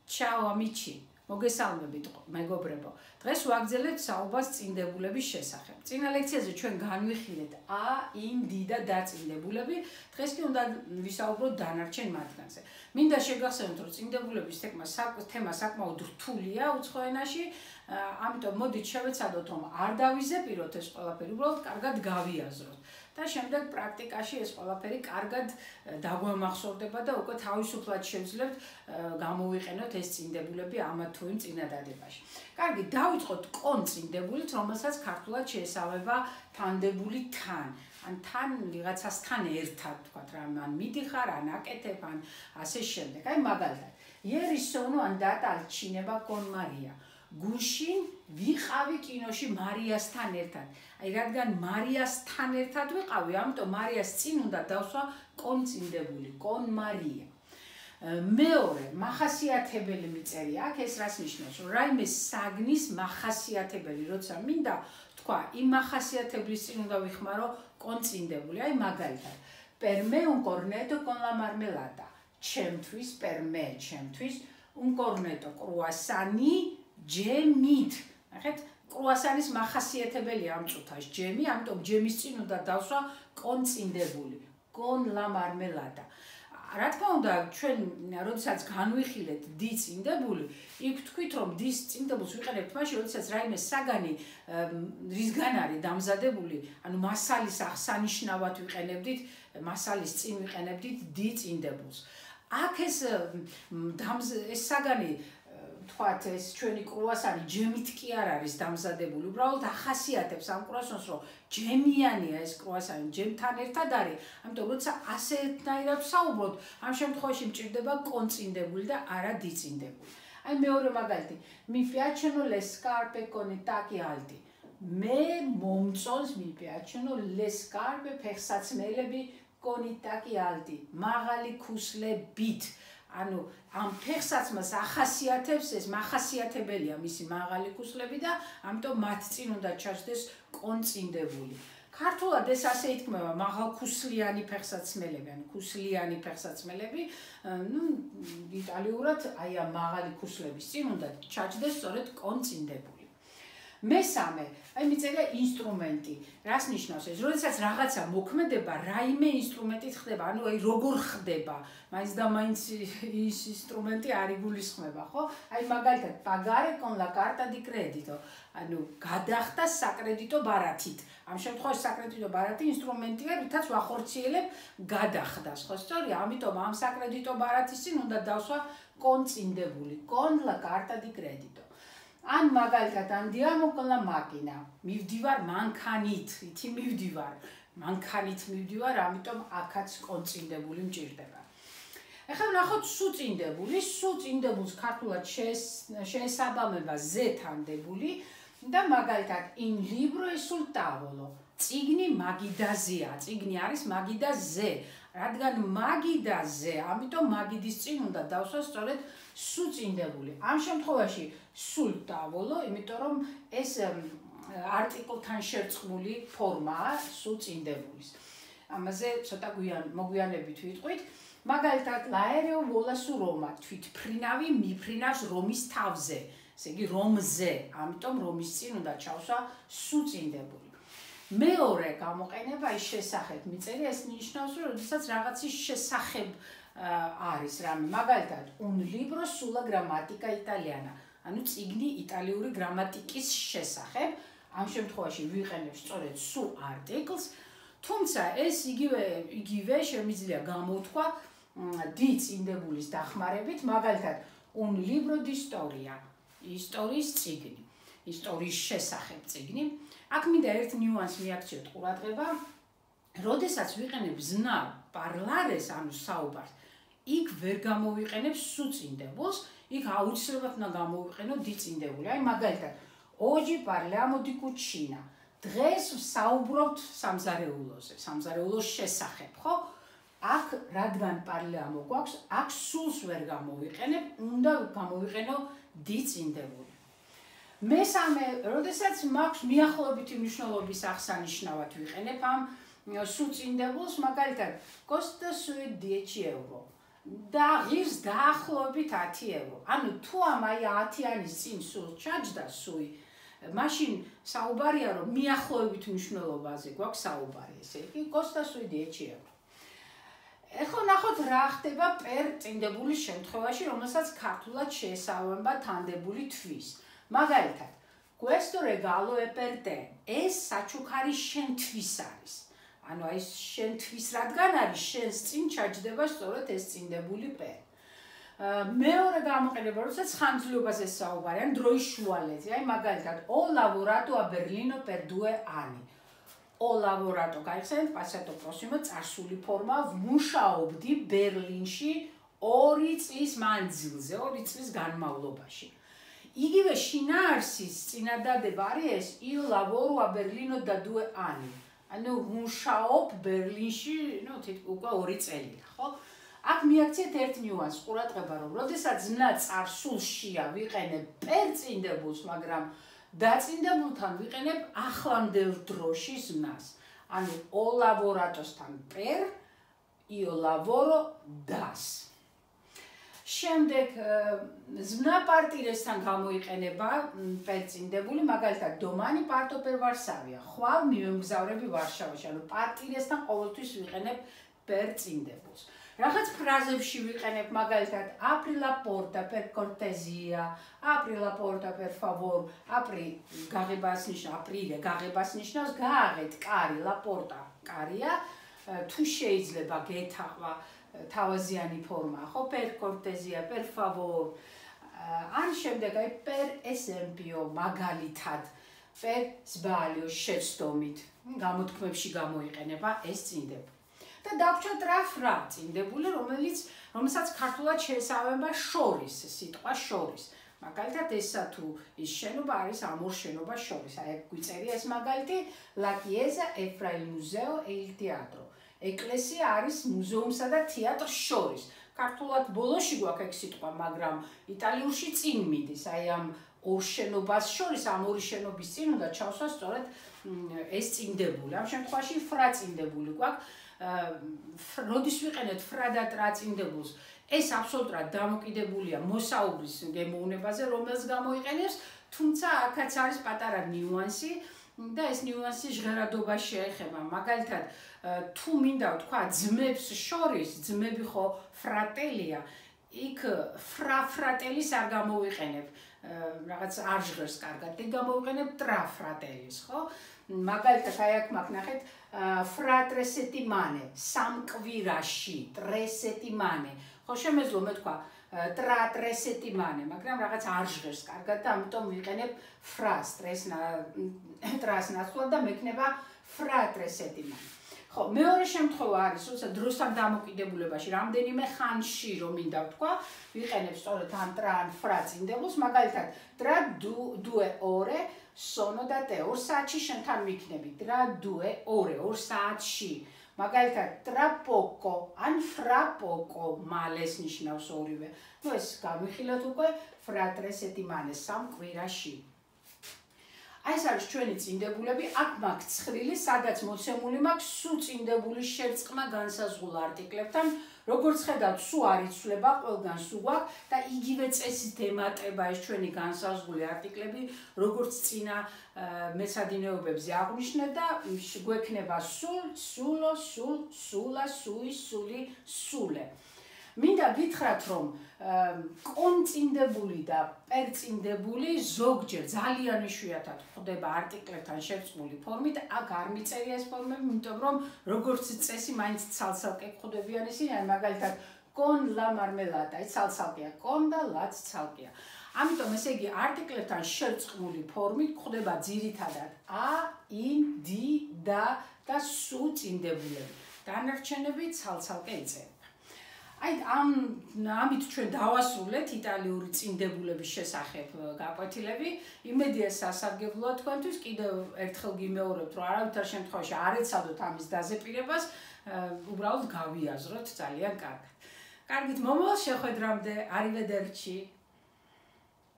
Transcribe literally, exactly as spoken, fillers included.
Ciao amici, მოგესალმებით მეგობრებო. დღეს ვაგრძელებთ საუბარს წინდებულების შესახებ. წინა ლექციაზე ჩვენ განვიხილეთ ა, ინ, დი და და წინდებულები. დღეს კი უნდა ვისაუბროთ დანარჩენ მათგანზე. მინდა შეგახსენოთ, რომ წინდებულების თემა საკმაოდ რთულია უცხო ენაში, ამიტომ მოდით შევეცადოთ, რომ არ დავიზეპიროთ ეს ყველაფერი, უბრალოდ კარგად გავიაზროთ. და შემდეგ პრაქტიკაში ეს ყველაფერი კარგად დაგვამახსოვრდება და უკვე თავისუფლად შევძლებთ გამოვიყენოთ ეს წინდებულები ამა თუ იმ წინადადებაში. კარგი, დავიწყოთ კონ წინდებულით, რომელსაც ქართულად შეესაბამება თანდებული თან. ან თან ვიღაცასთან ერთად, თქვათ რა, ან მიდიხარ, ან აკეთებ, ან ასე შემდეგ. აი მაგალითად, ieri sono andata al cinema con Maria. გუშინ ვიყავი კინოში მარიასთან ერთად. აი რადგან მარიასთან ერთად ვიყავი, ამიტომ მარიას წინ უნდა დავსვა კონ წინდებული, კონ მარია. მეორე, მახასიათებელი მიწერია. აქ ეს რას ნიშნავს? რომ რაიმე საგნის მახასიათებელი, როცა მინდა თქვა, იმ მახასიათებლის წინ უნდა ვიხმარო კონ წინდებული. აი მაგალითად, per me un cornetto con la marmellata. ჩემთვის, per me, ჩემთვის un cornetto croissant-i ჯემით. ნახეთ, კრუასანის მახასიათებელია ამ წუთას ჯემი, ამიტომ ჯემის წინ უნდა დავსვა კონ წინდებული, კონ ლა მარმელადა. რა თქმა უნდა, ჩვენ როდესაც განვიხილეთ დი წინდებული, იქ ვთქვით, რომ დის წინდებულს ვიყენებთ მაშინ, როდესაც რაიმე საგანი რისგან არის დამზადებული, ანუ მასალის აღსანიშნავად ვიყენებდით, მასალის წინ ვიყენებდით დი წინდებულს. აქ ეს ეს საგანი თქვათ ეს ჩვენი კრუასანი ჯემით კი არ არის დამზადებული, უბრალოდ ახასიათებს ამ კრუასანს, რომ ჯემიანია ეს კრუასანი, ჯემთან ერთად არის, ამიტომ როცა ასეთნაირად ვსაუბრობთ, ამ შემთხვევაში მჭირდება კონ წინდებული და არა დი წინდებული. აი მეორე მაგალითი, mi piacciono le scarpe con i tacchi alti. მე მომწონს mi piacciono le scarpe ფეხსაცმელები con i tacchi alti. მაღალი ქუსლებით. ანუ ამ ფეხსაცმელს ახასიათებს ეს მახასიათებელია მისი მაღალი ქუსლები და ამიტომ მათ წინ უნდა ჩაჯდეს კონ წინდებული. ქართულად ეს ასე ითქმება მაღალქუსლიანი ფეხსაცმელები, ანუ ქუსლიანი ფეხსაცმელები, ნუ იტალიურად აი ამ მაღალი ქუსლების წინ უნდა ჩაჯდეს სწორედ კონ წინდებული. მესამე, აი მიწერია ინსტრუმენტი. რას ნიშნავს ეს? როდესაც რაღაცა მოქმედება, რაიმე ინსტრუმენტით ხდება, ანუ აი როგორ ხდება, მაინც და მაინც ის ინსტრუმენტი არ იგულისხმება, ხო? აი მაგალითად, pagare con la carta di credito, ანუ გადახდა საკრედიტო ბარათით. ამ შემთხვევაში საკრედიტო ბარათი ინსტრუმენტია, რითაც ვახორციელებ გადახდას, ხო სწორია? ამიტომ ამ საკრედიტო ბარათის წინ უნდა დავსვა კონ წინდებული, con la carta di credito. ან მაგალითად andiamo con la macchina. მივდივარ მანქანით, ითი მივდივარ. მანქანით მივდივარ, ამიტომ აქაც კონ წინდებული მჭირდება. ახლა ვნახოთ სუწინდებული. სუწინდებულს ქართულად შეესაბამება ზე თანდებული და მაგალითად in libro e sul tavolo. წიგნი მაგიდაზეა. წიგნი არის მაგიდაზე. რადგან მაგიდაზე, ამიტომ მაგიდის წინ უნდა დავსვა სწორედ სუწინდებული. ამ შემთხვევაში sul tavolo, იმიტომ რომ ეს არტიკლთან შერწყმული ფორმაა სუწინდებულის. ამაზე ცოტა მოგვიანებით ვიტყვით. მაგალითად, l'aereo vola su Roma. თვითმფრინავი მიფრინავს რომის თავზე. ესე იგი რომზე, ამიტომ რომის წინ უნდა ჩავსვა სუწინდებული. მეორე გამოყენება ის შესახებ მიწერია, ეს ნიშნავს, რომ როდესაც რაღაცის შესახებ არის რამე, მაგალითად, un libro sulla grammatica italiana, ანუ წიგნი იტალიური გრამატიკის შესახებ, ამ შემთხვევაში ვიყენებ სწორედ su articles, თუმცა ეს იგივე იგივე შემიძლია გამოთქვა დი წინდებულის დახმარებით, მაგალითად, un libro di storia, ისტორიის წიგნი, ისტორიის შესახებ წიგნი. აქ მინდა ერთ ნიუანსს მიაქციოთ ყურადღება, როდესაც ვიყენებ ზნა პარლარეს, ანუ საუბარს, იქ ვერ გამოვიყენებ სუწინდებულს, იქ აუცილებლად უნდა გამოვიყენო დი წინდებული. აი მაგალითად, oggi parliamo di cucina. დღეს ვსაუბრობთ სამზარეულოზე, სამზარეულოს შესახებ, ხო? აქ რადგან parliamo გვაქვს, აქ სულს ვერ გამოვიყენებ, უნდა გამოვიყენო დი წინდებული. მესამე, როდესაც მაქვს მიახლოებითი მნიშვნელობის აღსანიშნავად ვიყენებ ამ სუწინდებულს, მაგალითად, costa sui dieci euro. და ღირს დაახლოებით ათი ევრო. ანუ თუ ამ აი ათიანის წინ სულ ჩაჯდა სუი, მაშინ საუბარია რომ მიახლოებით მნიშვნელობაზე გვაქვს საუბარი, ესე იგი ოცდასუი ევრო. ეხლა ნახოთ რა ხდება პერ წინდებულის შემთხვევაში, რომელსაც ქართულად შეესაბამება თანდებული თვის. მაგალითად, questo regalo è per te. ეს საჩუქარი შენთვის არის. ანუ აი შენთვის რადგან არის, შენს წინ ჩაჯდება სწორედ ეს წინდებული პერ. მეორე გამოყენება, როდესაც ხანგრძლივობაზე საუბარია, ან დროის შუალედზე, აი მაგალითად, ho lavorato a Berlino per due anni. ho lavorato, გაიხსენეთ, passato prossimo წარსული ფორმა, ვმუშაობდი ბერლინში ორი წლის მანძილზე, ორი წლის განმავლობაში. იგივე შინაარსის წინადადება არის ეს io lavoro a Berlino da due anni. ანუ ვმუშაობ ბერლინში, ნუ უკვე ორი წელია, ხო? აქ მიაქციეთ ერთ ნიუანსს, ყურადღება, რომ როდესაც ზნა წარსულშია ვიყენებ პერ წინდებულს, მაგრამ დაწინდებულთან ვიყენებ ახლანდელ დროში ზნას. ანუ ho lavoratosთან პერ, io lavoro das. შემდეგ ზნა პარტირესთან გამოიყენება პერ წინდებული, მაგალითად domani parto per Varsavia. ხვალ მივემგზავრები ვარშავაში, ანუ პარტირესთან ყოველთვის ვიყენებ პერ წინდებულს. რაღაც ფრაზებში ვიყენებ მაგალითად apri la porta per cortesia, apri la porta per favor, apri გაღებას ნიშნავს, aprire გაღებას ნიშნავს, გააღეთ კარი, la porta კარია, თუ შეიძლება გეთახვა თავაზიანი ფორმა, ხო, per cortesia, per favor. ან შემდეგ აი per esempio მაგალითად, per sbaglio შეცდომით, გამოთქმებში გამოიყენება ეს წინდებული. და დაგვჭა ტრაფრა წინდებული, რომელიც რომელსაც ქართულად შეესაბამება შორის, სიტყვა შორის. მაგალითად ესა თუ ის შენობა არის ამ ორ შენობას შორის. აი გვიწერია ეს მაგალითი La chiesa è fra il museo e il teatro. ეკლესია არის მუზეუმსა და თეატრს შორის. ქართულად ბოლოში გვაქვს ეგ სიტყვა, მაგრამ იტალიურში წინ მიდის. აი ამ ორ შენობას შორის, ამ ორი შენობის წინ უნდა ჩავსვა სწორედ ეს წინდებული. ამ შემთხვევაში ფრა წინდებული გვაქვს. როდის ვიყენებთ ფრა და ტრა წინდებულს, ეს აბსოლუტურად დამოკიდებულია მოსაუბრის გემოვნებაზე, რომელს გამოიყენებს, თუმცა აქაც არის პატარა ნიუანსი და ეს ნიუანსი ჟღერადობას შეეხება. მაგალითად, თუ მინდა ვთქვა ძმებს შორის, ძმები ხო ფრატელია, იქ ფრა ფრატელის არ გამოვიყენებ, რაღაც არ ჟღერს კარგად, ეგ გამოვიყენებ ტრა ფრატელის, ხო? მაგალითად, აი აქ მაქვს ნახეთ, fra tre settimane, სამკვირაში, tre settimane. ხო შემეძლო მეთქვა tra tre settimane, მაგრამ რაღაც არ ჟღერს კარგად და ამიტომ ვიყენებ frას, trას ნაცვლად და მექნება fra tre settimane. ხო, მეორე შემთხვევა არის, როცა დროსთან დამოკიდებულებაში რამდენიმე ხანში რომ მინდა ვთქვა, ვიყენებ სწორედ ან tra ან fra წინდებულს, მაგალითად, tra due ore sono da te, ორ საათში შენთან ვიქნები, tra due ore, ორ საათში. მაგალითად, tra poco ან fra poco, მალეს ნიშნავს ორივე. ნუ ეს გამიხილოთ უკვე fra tre settimane, სამ კვირაში. აი ეს არის ჩვენი წინდებულები, აქ მაქვს ცხრილი, სადაც მოცემული მაქვს სულ წინდებულის შერწყმა განსაზღვრულ არტიკლებთან. როგორც ხედავთ, სულ არ იცვლება, ყველგან სულ გვაქვს და იგივე წესით ემატება ეს ჩვენი განსაზღვრული არტიკლები, როგორც წინა მეცადინეობებზე აღვნიშნეთ და გვექნება სულ, სულო, სულ, სულა, სუი, სული, სულე. მინდა გითხრათ, რომ კონწინდებული და პერწინდებული ზოგჯერ ძალიან იშვიათად ხდება არტიკლებთან შერწყმული ფორმით, აქ არ მიწერია ეს ფორმები, იმიტომ რომ როგორც წესი მაინც ცალ-ცალკე ხდებიან ისინი, მაგალითად con la marmellata, ცალ-ცალკეა con და lაც ცალკეა. ამიტომ ესე იგი არტიკლებთან შერწყმული ფორმით ხდება ძირითადად a, in, di, da და su წინდებულები. დანარჩენები ცალ-ცალკე იწერება. აი ამ ამით ჩვენ დავასრულეთ იტალიური წინდებულების შესახებ გაკვეთილები. იმედია სასარგებლოა თქვენთვის. კიდევ ერთხელ გიმეორებთ, რომ არავითარ შემთხვევაში არ ეცადოთ ამის დაზეპირებას, უბრალოდ გავიაზროთ ძალიან კარგად. კარგით, მომავალ შეხვედრამდე, arrivederci.